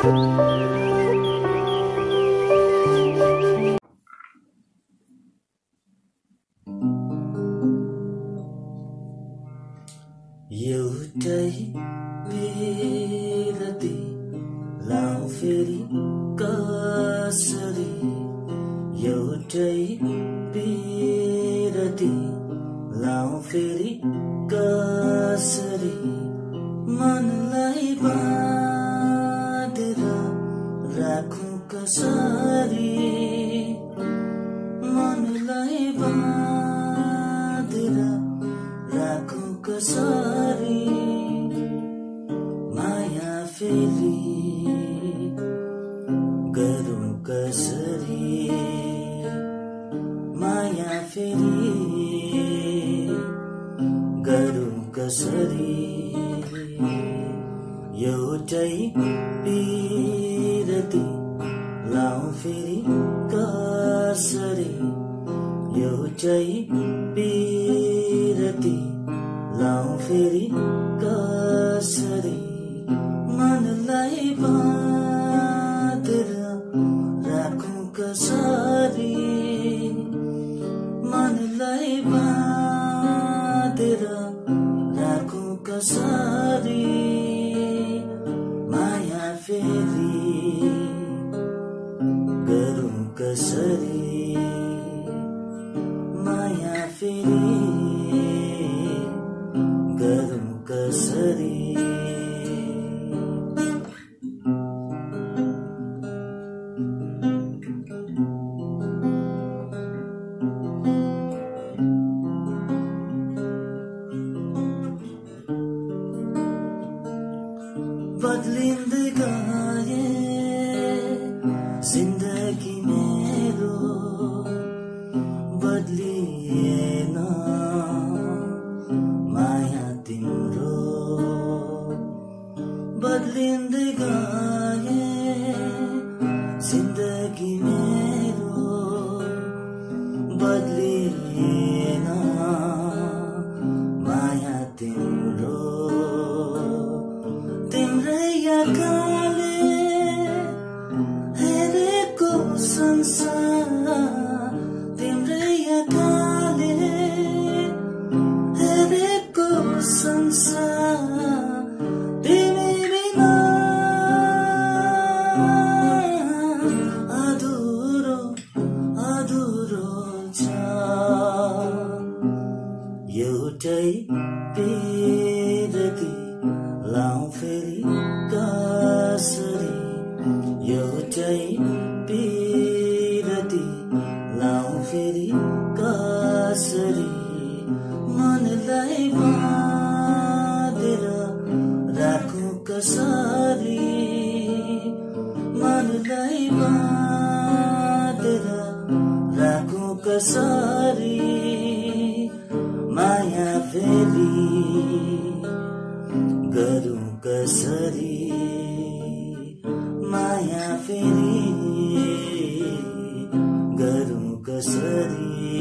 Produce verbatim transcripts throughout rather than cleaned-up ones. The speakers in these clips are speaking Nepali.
एउटै बिरती लाउँ फेरि कसरी, एउटै बिरती लाउँ फेरि कसरी, मनलाई बाँधेर राखौं कसरी, मनलाई बाँधेर राखौं कसरी, माया फेरि गरौं कसरी, माया फेरि गरौं कसरी, एउटै बिरती लाउँ फेरि कसरी, एउटै बिरती लाउँ फेरि कसरी, मनलाई बाँधेर राखौं कसरी, मनलाई बाँधेर राखौं कसरी, माया फेरि गरौं कसरी, माया फेरि गरौं कसरी। बदलिँदै गए जिन्दगी मेरो, बदलिएन माया तिम्रो, बदलिँदै गए जिन्दगी मेरो, बदलिएन माया तिम्रो, तिम्रै आँखाले हेरेको संसार, तिम्रै आँखाले हेरेको संसार, तिमी बिना अधुरो अधुरो छ, एउटै बिरती लाउँ फेरि कसरी, एउटै बिरती लाउँ फेरि कसरी, मनलाई बाँधेर राखौं कसरी, मनलाई बाँधेर राखौं कसरी, माया फेरि गरौं कसरी, माया फेरि गरौं कसरी,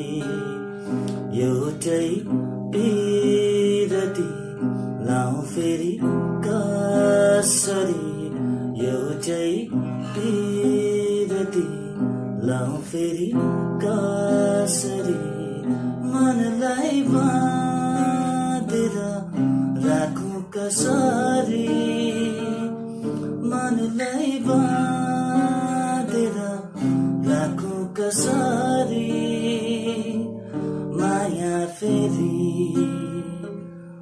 एउटै बिरती लाउँ फेरि कसरी, एउटै बिरती लाउँ फेरि कसरी, मनलाई बाँधेर राखौं कसरी, मनलाई बाँधेर राखौं कसरी, माया फेरि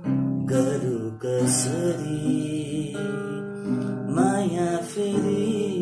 गरौं कसरी, माया फेरि